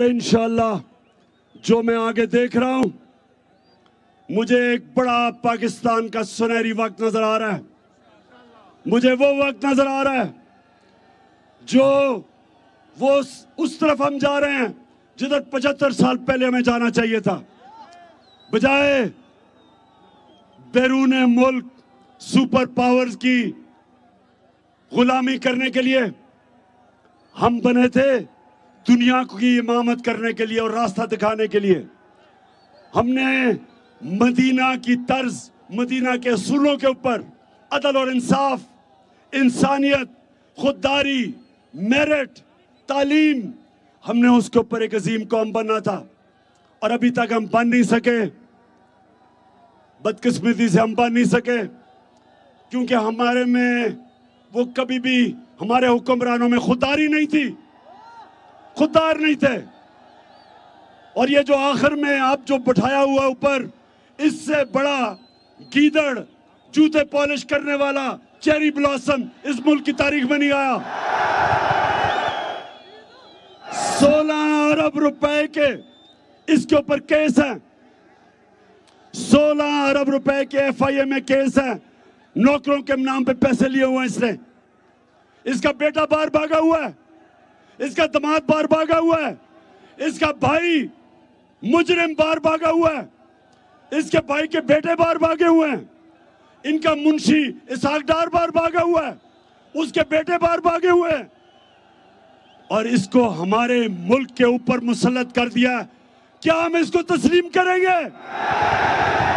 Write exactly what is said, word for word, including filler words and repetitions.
اور انشاءاللہ جو میں آگے دیکھ رہا ہوں مجھے ایک بڑا پاکستان کا سنہری وقت نظر آ رہا ہے. مجھے وہ وقت نظر آ رہا ہے جو وہ اس طرف ہم جا رہے ہیں جدھر پچہتر سال پہلے ہمیں جانا چاہیے تھا. بجائے بیرون ملک سپر پاورز کی غلامی کرنے کے لیے ہم بنے تھے دنیا کی امامت کرنے کے لیے اور راستہ دکھانے کے لیے. ہم نے مدینہ کی طرز، مدینہ کے اصولوں کے اوپر عدل اور انصاف، انسانیت، خودداری، میرٹ، تعلیم، ہم نے اس کے اوپر ایک عظیم قوم بننا تھا اور ابھی تک ہم بن نہیں سکے. بدقسمتی سے ہم بن نہیں سکے کیونکہ ہمارے میں وہ کبھی بھی ہمارے حکمرانوں میں خودداری نہیں تھی، خوددار نہیں تھے. اور یہ جو آخر میں آپ جو بٹھایا ہوا اوپر، اس سے بڑا گیدڑ، جوتے پالش کرنے والا، چیری بلاسم اس ملک کی تاریخ میں نہیں آیا. سولہ ارب روپے کے اس کے اوپر کیس ہیں، سولہ ارب روپے کے ایف آئی اے میں کیس ہیں. نوکروں کے نام پہ پیسے لیے ہوئے ہیں اس نے. اس کا بیٹا باہر بھاگا ہوا ہے، اس کا داماد باہر بھاگا ہوا ہے، اس کا بھائی مجرم باہر بھاگا ہوا ہے، اس کے بھائی کے بیٹے باہر بھاگے ہوئے ہیں، ان کا منشی اسحاق ڈار باہر بھاگا ہوا ہے، اس کے بیٹے باہر بھاگے ہوئے ہیں. اور اس کو ہمارے ملک کے اوپر مسلط کر دیا. کیا ہم اس کو تسلیم کریں گے؟